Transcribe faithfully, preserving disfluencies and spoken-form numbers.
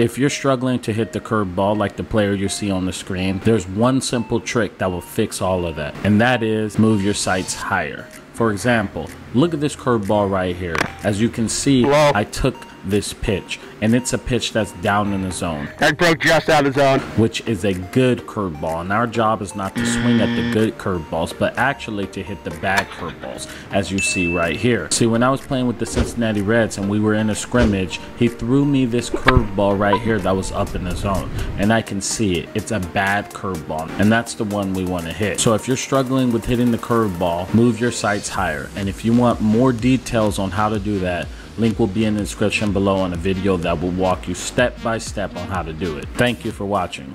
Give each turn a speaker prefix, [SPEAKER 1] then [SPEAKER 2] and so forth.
[SPEAKER 1] If you're struggling to hit the curved ball like the player you see on the screen, there's one simple trick that will fix all of that, and that is move your sights higher. For example, look at this curved ball right here. As you can see,
[SPEAKER 2] Whoa.
[SPEAKER 1] I took this pitch, and it's a pitch that's down in the zone.
[SPEAKER 2] That broke just out of the zone.
[SPEAKER 1] Which is a good curve ball, and our job is not to swing at the good curve balls, but actually to hit the bad curve balls, as you see right here. See, when I was playing with the Cincinnati Reds and we were in a scrimmage, he threw me this curve ball right here that was up in the zone, and I can see it. It's a bad curve ball, and that's the one we want to hit. So if you're struggling with hitting the curve ball, move your sights higher. And if you want more details on how to do that, link will be in the description below on a video that will walk you step by step on how to do it. Thank you for watching.